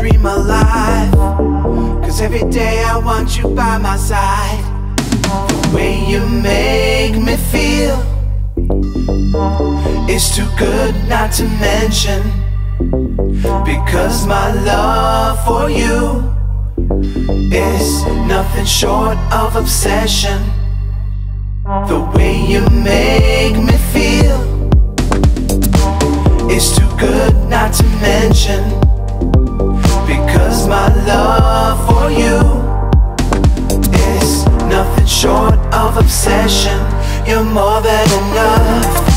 dream alive, 'cause every day I want you by my side. The way you make me feel is too good not to mention, because my love for you is nothing short of obsession. The way you make me feel is too good not to mention, because my love for you is nothing short of obsession. You're more than enough.